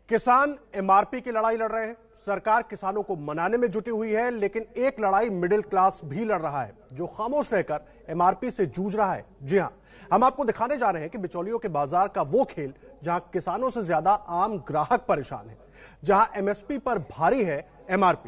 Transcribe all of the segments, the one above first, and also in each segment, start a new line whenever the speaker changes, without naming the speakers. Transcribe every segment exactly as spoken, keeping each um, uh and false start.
किसान एमआरपी की लड़ाई लड़ रहे हैं। सरकार किसानों को मनाने में जुटी हुई है, लेकिन एक लड़ाई मिडिल क्लास भी लड़ रहा है, जो खामोश रहकर एमआरपी से जूझ रहा है। जी हां, हम आपको दिखाने जा रहे हैं कि बिचौलियों के बाजार का वो खेल जहां किसानों से ज्यादा आम ग्राहक परेशान है, जहां एमएसपी पर भारी है एमआरपी।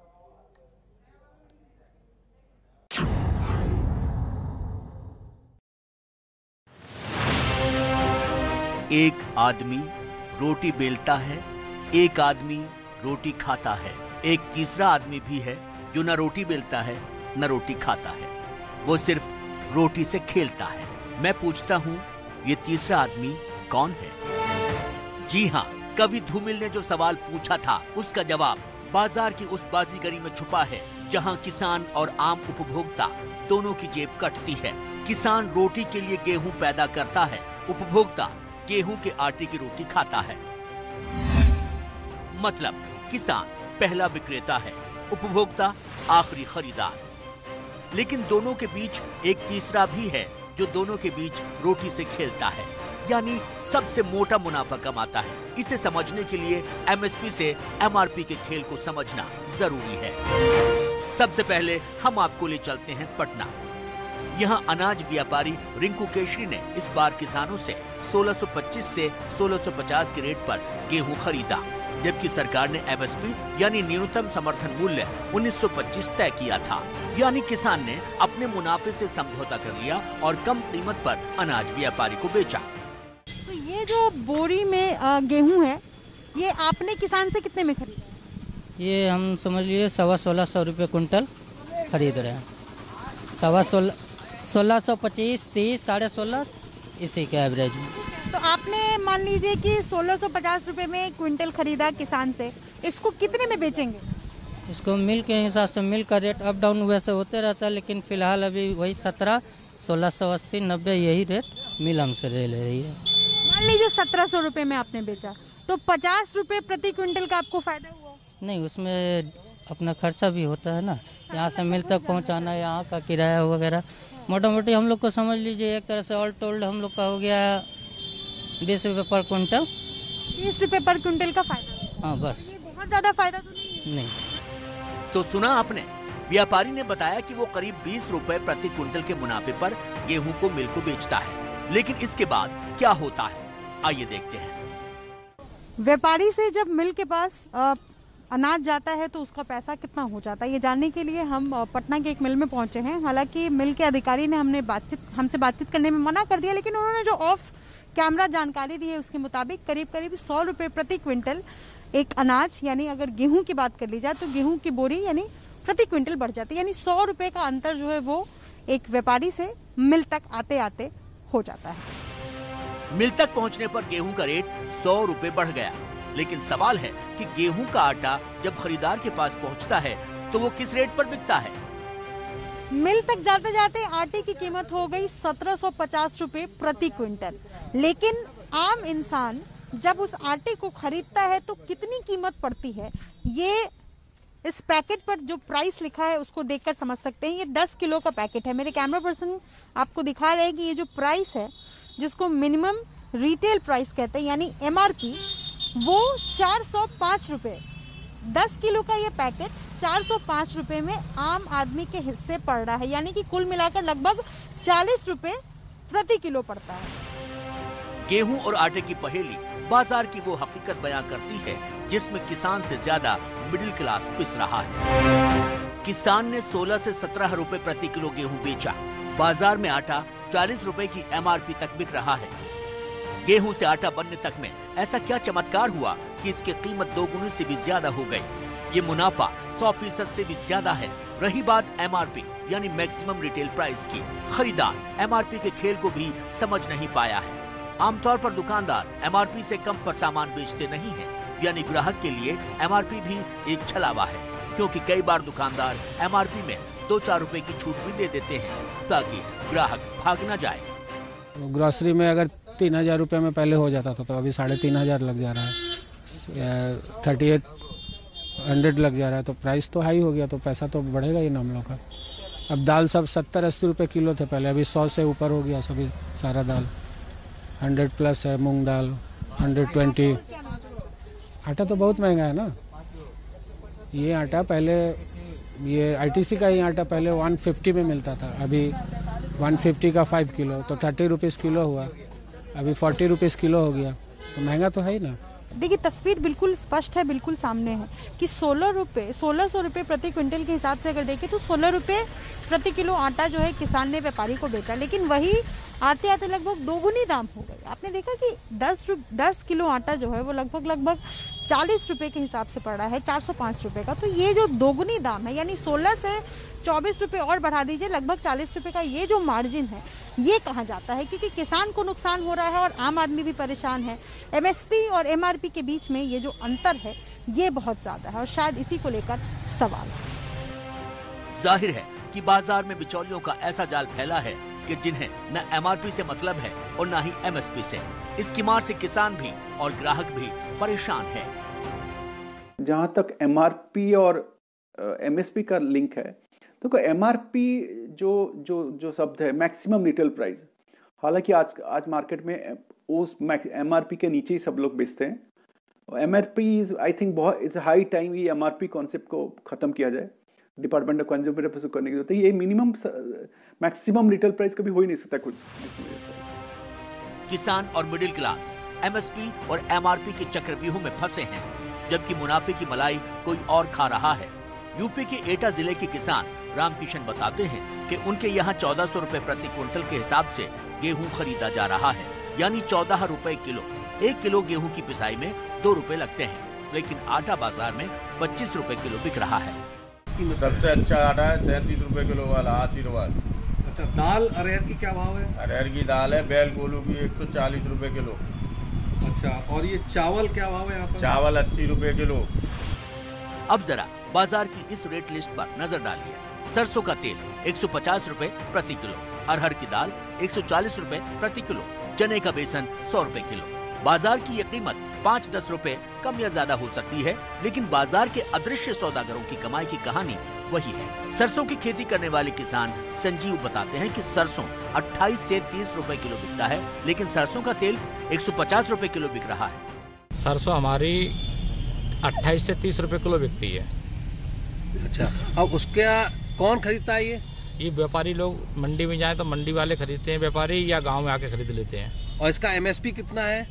एक आदमी रोटी बेलता है, एक आदमी रोटी खाता है, एक तीसरा आदमी भी है जो न रोटी बेलता है न रोटी खाता है, वो सिर्फ रोटी से खेलता है। मैं पूछता हूँ, ये तीसरा आदमी कौन है? जी हाँ, कवि धूमिल ने जो सवाल पूछा था उसका जवाब बाजार की उस बाजीगरी में छुपा है जहाँ किसान और आम उपभोक्ता दोनों की जेब कटती है। किसान रोटी के लिए गेहूं पैदा करता है, उपभोक्ता गेहूं के आटे की रोटी खाता है। मतलब किसान पहला विक्रेता है, उपभोक्ता आखिरी खरीदार। लेकिन दोनों के बीच एक तीसरा भी है जो दोनों के बीच रोटी से खेलता है, यानी सबसे मोटा मुनाफा कमाता है। इसे समझने के लिए एमएसपी से एमआरपी के खेल को समझना जरूरी है। सबसे पहले हम आपको ले चलते हैं पटना। यहाँ अनाज व्यापारी रिंकू केशरी ने इस बार किसानों से सोलह सौ पच्चीस से सोलह सौ पचास के रेट पर गेहूं खरीदा, जबकि सरकार ने एमएसपी यानी न्यूनतम समर्थन मूल्य उन्नीस सौ पच्चीस तय किया था। यानी किसान ने अपने मुनाफे से समझौता कर लिया और कम कीमत पर अनाज व्यापारी को बेचा।
तो ये जो बोरी में गेहूं है, ये आपने किसान से कितने में खरीदा?
ये हम समझ लिए सवा सोलह सौ रुपये कुंटल खरीद रहे हैं। सवा सोलह सोलह सौ पच्चीस तीस साढ़े सोलह इसी के एवरेज में।
तो आपने मान लीजिए कि सोलह सौ पचास रुपए में क्विंटल खरीदा किसान से, इसको कितने में बेचेंगे?
इसको मिल के हिसाब से मिल का रेट अप डाउन वैसे होते रहता है, लेकिन फिलहाल अभी वही सत्रह सोलह सौ अस्सी नब्बे यही रेट मिल हमसे ले ले रही है।
मान लीजिए सत्रह सौ रुपए में आपने बेचा, तो पचास रुपए प्रति क्विंटल का आपको फायदा हुआ?
नहीं, उसमें अपना खर्चा भी होता है ना, यहाँ से मिल तक पहुँचाना, यहाँ का किराया वगैरह। मोटा मोटी हम लोग को समझ लीजिए एक तरह से ऑल टोल्ड हम लोग का हो गया बीस रुपये पर क्विंटल।
बीस रुपये पर क्विंटल का फायदा?
हाँ बस।
ये बहुत ज्यादा फायदा तो नहीं?
नहीं।
तो सुना आपने, व्यापारी ने बताया कि वो करीब बीस रुपए प्रति क्विंटल के मुनाफे पर गेहूं को मिल को बेचता है। लेकिन इसके बाद क्या होता है, आइए देखते हैं।
व्यापारी से जब मिल के पास आ, अनाज जाता है तो उसका पैसा कितना हो जाता है, ये जानने के लिए हम पटना के एक मिल में पहुंचे हैं। हालांकि मिल के अधिकारी ने हमने बातचीत हमसे बातचीत करने में मना कर दिया, लेकिन उन्होंने जो ऑफ कैमरा जानकारी दी है उसके मुताबिक करीब करीब सौ रुपये प्रति क्विंटल एक अनाज, यानी अगर गेहूं की बात कर ली जाए तो गेहूं की बोरी यानी प्रति क्विंटल बढ़ जाती है। यानी सौ रुपये का अंतर जो है वो एक व्यापारी से मिल तक आते आते हो जाता है।
मिल तक पहुँचने पर गेहूं का रेट सौ रुपए बढ़ गया। लेकिन सवाल है कि गेहूं का आटा जब खरीदार के पास पहुंचता है तो वो किस रेट पर बिकता है?
मिल तक जाते जाते आटे की कीमत हो गई सत्रह सौ पचास रुपए प्रति क्विंटल। लेकिन आम इंसान जब उस आटे को खरीदता है तो कितनी कीमत पड़ती है, ये इस पैकेट पर जो प्राइस लिखा है उसको देखकर समझ सकते हैं। ये दस किलो का पैकेट है। मेरे कैमरा पर्सन आपको दिखा रहे हैं कि ये जो प्राइस है, जिसको मिनिमम रिटेल प्राइस कहते हैं यानी एमआरपी, वो चार सौ पाँच रुपए। दस किलो का ये पैकेट चार सौ पाँच रुपए में आम आदमी के हिस्से पड़ रहा है, यानी कि कुल मिलाकर लगभग चालीस रुपए प्रति किलो पड़ता है।
गेहूं और आटे की पहेली बाजार की वो हकीकत बयां करती है जिसमें किसान से ज्यादा मिडिल क्लास पिस रहा है। किसान ने सोलह से सत्रह रुपए प्रति किलो गेहूं बेचा, बाजार में आटा चालीस रुपए की एमआरपी तक बिक रहा है। गेहूं से आटा बनने तक में ऐसा क्या चमत्कार हुआ कि इसकी कीमत दोगुनी से भी ज्यादा हो गई? ये मुनाफा सौ फीसद से भी ज्यादा है। रही बात एमआरपी यानी मैक्सिमम रिटेल प्राइस की, खरीदार एमआरपी के खेल को भी समझ नहीं पाया है। आमतौर पर दुकानदार एमआरपी से कम पर सामान बेचते नहीं है, यानी ग्राहक के लिए एमआरपी भी एक छलावा है, क्योंकि कई बार दुकानदार एमआरपी में दो चार रुपए की छूट भी दे देते हैं ताकि ग्राहक भाग न जाए।
ग्रोसरी में अगर तीन हजार रुपये में पहले हो जाता था तो अभी साढ़े तीन हजार लग जा रहा है, थर्टी एट हंड्रेड लग जा रहा है, तो प्राइस तो हाई हो गया, तो पैसा तो बढ़ेगा ही ना हम लोग का। अब दाल सब सत्तर अस्सी रुपये किलो थे पहले, अभी सौ से ऊपर हो गया सभी सारा दाल। हंड्रेड प्लस है मूंग दाल, हंड्रेड ट्वेंटी आटा तो बहुत महंगा है ना। ये आटा पहले, ये आईटीसी का ही आटा पहले एक सौ पचास में मिलता था, अभी एक सौ पचास का फाइव किलो तो थर्टी रुपीज़ किलो हुआ, अभी फोर्टी रुपीज़ किलो हो गया, तो महंगा तो है ही ना।
देखिए तस्वीर बिल्कुल स्पष्ट है, बिल्कुल सामने है कि सोलह रुपये सोलह सौ रुपये प्रति क्विंटल के हिसाब से अगर देखें तो सोलह रुपये प्रति किलो आटा जो है किसान ने व्यापारी को बेचा, लेकिन वही आते आते लगभग दोगुनी दाम हो गई। आपने देखा कि दस दस किलो आटा जो है वो लगभग लगभग चालीस रुपये के हिसाब से पड़ रहा है, चार सौ पाँच रुपये का। तो ये जो दोगुनी दाम है, यानी सोलह से चौबीस रुपये और बढ़ा दीजिए, लगभग चालीस रुपये का ये जो मार्जिन है ये कहाँ जाता है, क्योंकि किसान को नुकसान हो रहा है और आम आदमी भी परेशान है। एमएसपी और एमआरपी के बीच में ये जो अंतर है ये बहुत ज्यादा है और शायद इसी को लेकर सवाल है।
जाहिर है कि बाजार में बिचौलियों का ऐसा जाल फैला है कि जिन्हें न एमआरपी से मतलब है और न ही एमएसपी से। इसकी मार से किसान भी और ग्राहक भी परेशान है।
जहां तक एमआरपी और एमएसपी का लिंक है, देखो एमआरपी जो जो जो शब्द है मैक्सिमम रिटेल प्राइस, हालांकि आज आज मार्केट में उस एमआरपी के नीचे ही सब लोग बेचते हैं। एमआरपी इज आई थिंक बहुत इट्स हाई टाइम ये एमआरपी कॉन्सेप्ट को खत्म किया जाए, डिपार्टमेंट ऑफ कंज्यूमर अफेयर्स को करने की जरूरत है। ये मिनिमम मैक्सिमम रिटेल प्राइस कभी हो ही नहीं सकता कुछ।
किसान और मिडिल क्लास एमएसपी और एमआरपी के चक्रव्यूह में फंसे हैं, जबकि मुनाफे की मलाई कोई और खा रहा है। यूपी के एटा जिले के किसान रामकिशन बताते हैं कि उनके यहाँ चौदह सौ रुपए प्रति क्विंटल के हिसाब से गेहूं खरीदा जा रहा है, यानी चौदह रुपए किलो। एक किलो गेहूं की पिसाई में दो रुपए लगते हैं, लेकिन आटा बाजार में पच्चीस रुपए किलो बिक रहा है।
सबसे अच्छा आटा है तैंतीस रुपए किलो वाला आशीर्वाद।
अच्छा, दाल अरहर की क्या भाव है?
अरहर की दाल है बैल कोलू की एक सौ चालीस रुपए किलो।
अच्छा, और ये चावल क्या भाव है यहाँ पर?
चावल अस्सी रुपए किलो।
अब जरा बाजार की इस रेट लिस्ट पर नजर डालिए। सरसों का तेल एक सौ पचास रुपए प्रति किलो, अरहर की दाल एक सौ चालीस रुपए प्रति किलो, चने का बेसन सौ रुपए किलो। बाजार की ये कीमत पाँच दस रुपए कम या ज्यादा हो सकती है, लेकिन बाजार के अदृश्य सौदागरों की कमाई की कहानी वही है। सरसों की खेती करने वाले किसान संजीव बताते हैं कि सरसों अट्ठाईस से तीस रुपए किलो बिकता है, लेकिन सरसों का तेल एक सौ पचास रुपए किलो बिक रहा है।
सरसों हमारी अट्ठाईस से तीस रुपए किलो बिकती है।
अच्छा, अब उसके कौन खरीदता है? ये
ये व्यापारी लोग मंडी में जाए तो मंडी वाले खरीदते हैं व्यापारी, या गांव में आके खरीद लेते हैं।
और इसका एमएसपी कितना है?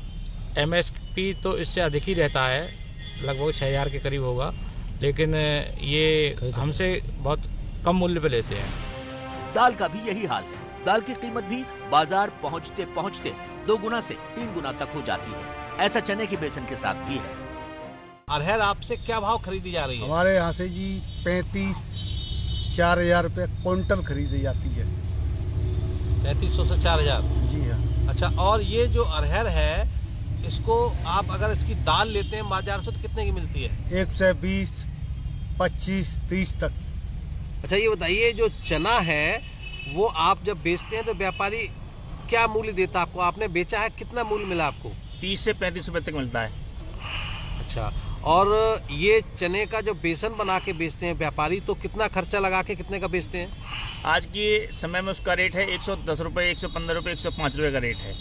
एमएसपी तो इससे अधिक ही रहता है, लगभग छः हजार के करीब होगा, लेकिन ये हमसे बहुत कम मूल्य पे लेते हैं।
दाल का भी यही हाल है। दाल की कीमत भी बाजार पहुंचते पहुंचते दो गुना से तीन गुना तक हो जाती है। ऐसा चने की बेसन के साथ भी है।
अरहर आपसे क्या भाव खरीदी जा रही है?
हमारे यहाँ से जी पैंतीस चार हजार रुपये क्विंटल खरीदी जाती है।
पैंतीस सौ से चार हजार
जी हाँ।
अच्छा, और ये जो अरहर है इसको आप अगर इसकी दाल लेते हैं बाजार से तो कितने की मिलती है?
एक सौ बीस पच्चीस तीस तक।
अच्छा, ये बताइए जो चना है वो आप जब बेचते हैं तो व्यापारी क्या मूल्य देता है आपको? आपने बेचा है, कितना मूल्य मिला आपको?
तीस से पैंतीस रुपए तक मिलता है।
अच्छा, और ये चने का जो बेसन बना के बेचते हैं व्यापारी, तो कितना खर्चा लगा के कितने का बेचते हैं?
आज के समय में उसका रेट है एक सौ दस रुपए, एक सौ पंद्रह रुपए, एक सौ पाँच रुपए का रेट है।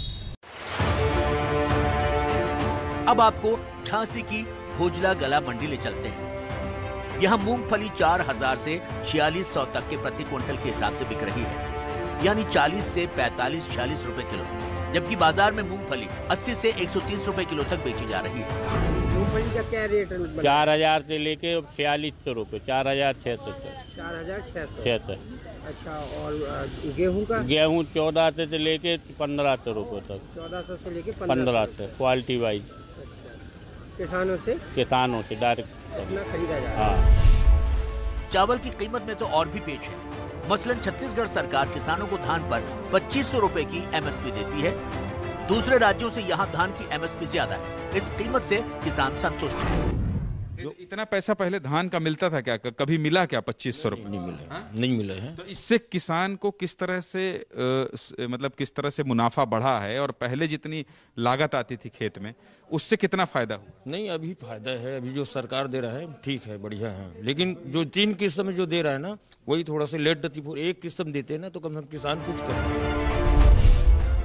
अब आपको झांसी की भोजला गला मंडी ले चलते हैं। यहाँ मूंगफली चार हजार से छियालीस सौ तक के प्रति क्विंटल के हिसाब से बिक रही है, यानी चालीस से पैंतालीस छियालीस रुपए किलो, जबकि बाजार में मूंगफली अस्सी से एक सौ तीस रुपए किलो तक बेची जा रही है।
मूंगफली का क्या रेट है?
चार हजार से लेके छियालीस सौ रूपए, चार हजार छह सौ
चार हजार छह सौ
छह सौ
अच्छा, और गेहूं का?
गेहूं चौदह से से लेके पंद्रह सौ रूपये तक।
चौदह सौ से लेके
पंद्रह सौ क्वालिटी वाइज।
किसानों से
किसानों से डायरेक्ट
अपना खरीदा जा रहा
है। हाँ। चावल की कीमत में तो और भी पेच है। मसलन छत्तीसगढ़ सरकार किसानों को धान पर पच्चीस सौ रुपए की एमएसपी देती है। दूसरे राज्यों से यहाँ धान की एमएसपी ज्यादा है। इस कीमत से किसान संतुष्ट है।
जो इतना पैसा पहले धान का मिलता था क्या, कभी मिला क्या पच्चीस सौ रुपये?
नहीं मिले, हाँ? नहीं मिले हैं।
तो इससे किसान को किस तरह से आ, मतलब किस तरह से मुनाफा बढ़ा है, और पहले जितनी लागत आती थी खेत में उससे कितना फायदा हुआ?
नहीं, अभी फायदा है। अभी जो सरकार दे रहा है ठीक है, बढ़िया है, लेकिन जो तीन किस्म में जो दे रहा है ना वही थोड़ा सा लेट, एक किस्म देते हैं ना तो कम से कम किसान कुछ कर।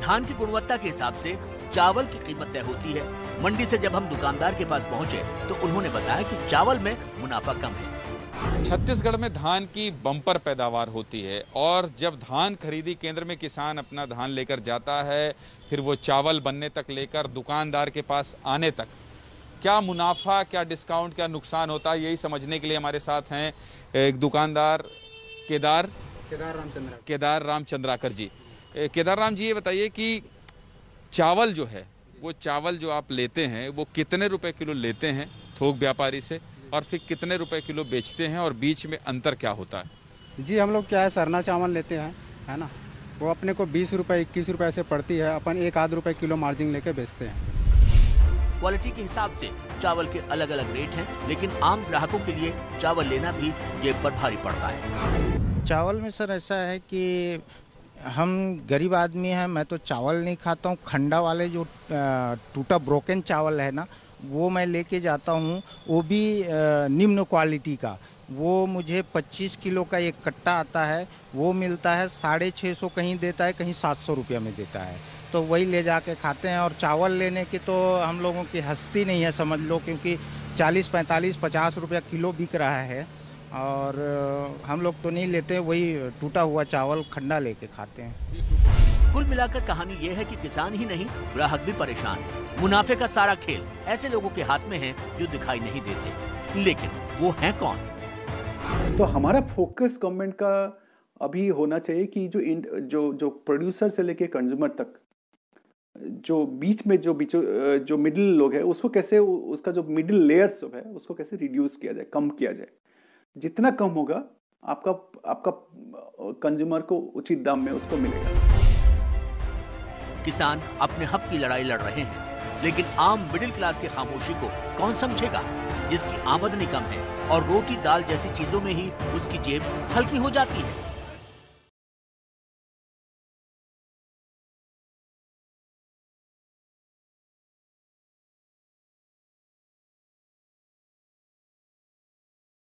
धान की गुणवत्ता के हिसाब से चावल की कीमत तय होती है। मंडी से जब हम दुकानदार के पास पहुंचे तो उन्होंने बताया कि चावल में मुनाफा कम है।
छत्तीसगढ़ में धान की बम्पर पैदावार होती है और जब धान खरीदी केंद्र में किसान अपना धान लेकर जाता है, फिर वो चावल बनने तक लेकर दुकानदार के पास आने तक क्या मुनाफा, क्या डिस्काउंट, क्या नुकसान होता है, यही समझने के लिए हमारे साथ हैं एक दुकानदार केदार
केदार रामचंद्र
केदार रामचंद्राकर जी। केदार राम जी, ये बताइए कि चावल जो है, वो चावल जो आप लेते हैं वो कितने रुपए किलो लेते हैं थोक व्यापारी से और फिर कितने रुपए किलो बेचते हैं और बीच में अंतर क्या होता है?
जी, हम लोग क्या है सरना चावल लेते हैं, है ना, वो अपने को बीस रुपए इक्कीस रुपए से पड़ती है, अपन एक आध रुपए किलो मार्जिन लेके बेचते हैं।
क्वालिटी के हिसाब से चावल के अलग अलग रेट हैं, लेकिन आम ग्राहकों के लिए चावल लेना भी जेब पर भारी पड़ता है।
चावल में सर ऐसा है कि हम गरीब आदमी हैं, मैं तो चावल नहीं खाता हूँ। खंडा वाले जो टूटा ब्रोकन चावल है ना, वो मैं लेके जाता हूँ, वो भी निम्न क्वालिटी का। वो मुझे पच्चीस किलो का एक कट्टा आता है, वो मिलता है साढ़े छः सौ, कहीं देता है कहीं सात सौ रुपया में देता है, तो वही ले जाके खाते हैं। और चावल लेने की तो हम लोगों की हस्ती नहीं है समझ लो, क्योंकि चालीस पैंतालीस पचास रुपया किलो बिक रहा है और हम लोग तो नहीं लेते, वही टूटा हुआ चावल खंडा लेके खाते हैं।
कुल मिलाकर कहानी ये है कि किसान ही नहीं, ग्राहक भी परेशान है। मुनाफे का सारा खेल ऐसे लोगों के हाथ में है जो दिखाई नहीं देते, लेकिन वो हैं कौन?
तो हमारा फोकस गवर्नमेंट का अभी होना चाहिए कि जो जो जो प्रोड्यूसर से लेके कंज्यूमर तक, जो बीच में जो बीच जो मिडिल लोग है, उसको कैसे, उसका जो मिडिल लेयर्स है उसको कैसे रिड्यूस किया जाए, कम किया जाए। जितना कम होगा आपका आपका कंज्यूमर को उचित दाम में उसको मिलेगा।
किसान अपने हक की लड़ाई लड़ रहे हैं, लेकिन आम मिडिल क्लास की खामोशी को कौन समझेगा, जिसकी आमदनी कम है और रोटी दाल जैसी चीजों में ही उसकी जेब हल्की हो जाती है।